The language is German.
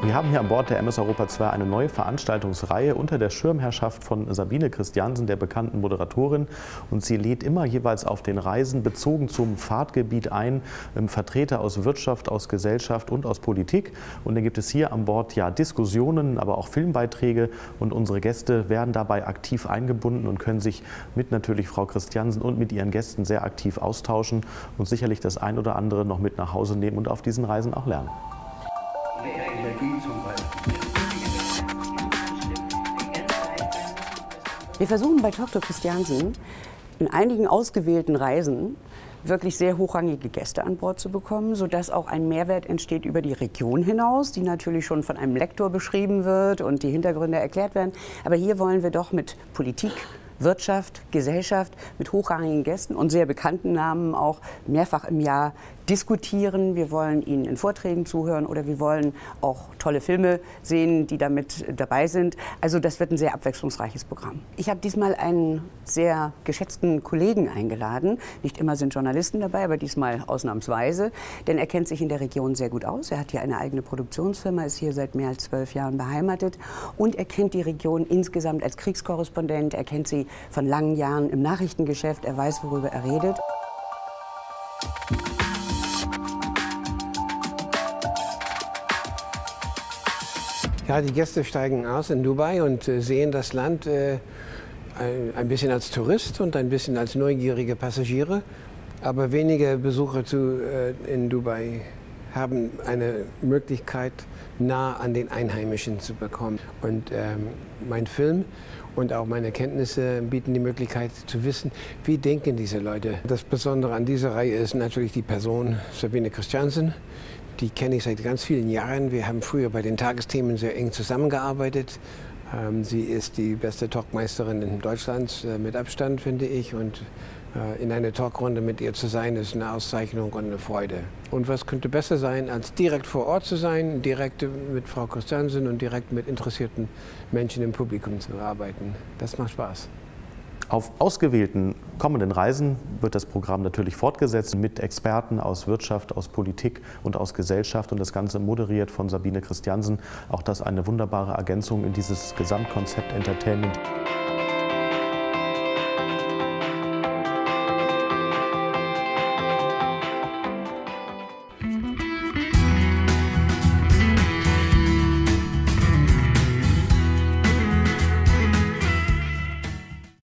Wir haben hier an Bord der MS Europa 2 eine neue Veranstaltungsreihe unter der Schirmherrschaft von Sabine Christiansen, der bekannten Moderatorin. Und sie lädt immer jeweils auf den Reisen bezogen zum Fahrtgebiet ein, Vertreter aus Wirtschaft, aus Gesellschaft und aus Politik. Und dann gibt es hier an Bord ja Diskussionen, aber auch Filmbeiträge. Und unsere Gäste werden dabei aktiv eingebunden und können sich mit natürlich Frau Christiansen und mit ihren Gästen sehr aktiv austauschen und sicherlich das ein oder andere noch mit nach Hause nehmen und auf diesen Reisen auch lernen. Wir versuchen bei Dr. Christiansen in einigen ausgewählten Reisen wirklich sehr hochrangige Gäste an Bord zu bekommen, sodass auch ein Mehrwert entsteht über die Region hinaus, die natürlich schon von einem Lektor beschrieben wird und die Hintergründe erklärt werden. Aber hier wollen wir doch mit Politik, Wirtschaft, Gesellschaft, mit hochrangigen Gästen und sehr bekannten Namen auch mehrfach im Jahr diskutieren. Wir wollen ihnen in Vorträgen zuhören oder wir wollen auch tolle Filme sehen, die damit dabei sind. Also das wird ein sehr abwechslungsreiches Programm. Ich habe diesmal einen sehr geschätzten Kollegen eingeladen. Nicht immer sind Journalisten dabei, aber diesmal ausnahmsweise. Denn er kennt sich in der Region sehr gut aus. Er hat hier eine eigene Produktionsfirma, ist hier seit mehr als 12 Jahren beheimatet. Und er kennt die Region insgesamt als Kriegskorrespondent. Er kennt sie von langen Jahren im Nachrichtengeschäft. Er weiß, worüber er redet. Ja, die Gäste steigen aus in Dubai und sehen das Land ein bisschen als Tourist und ein bisschen als neugierige Passagiere. Aber wenige Besucher in Dubai haben eine Möglichkeit, nah an den Einheimischen zu bekommen. Und mein Film und auch meine Kenntnisse bieten die Möglichkeit zu wissen, wie denken diese Leute. Das Besondere an dieser Reihe ist natürlich die Person Sabine Christiansen. Die kenne ich seit ganz vielen Jahren. Wir haben früher bei den Tagesthemen sehr eng zusammengearbeitet. Sie ist die beste Talkmeisterin in Deutschland mit Abstand, finde ich. Und in einer Talkrunde mit ihr zu sein, ist eine Auszeichnung und eine Freude. Und was könnte besser sein, als direkt vor Ort zu sein, direkt mit Frau Christiansen und direkt mit interessierten Menschen im Publikum zu arbeiten. Das macht Spaß. Auf ausgewählten kommenden Reisen wird das Programm natürlich fortgesetzt mit Experten aus Wirtschaft, aus Politik und aus Gesellschaft und das Ganze moderiert von Sabine Christiansen. Auch das eine wunderbare Ergänzung in dieses Gesamtkonzept Entertainment.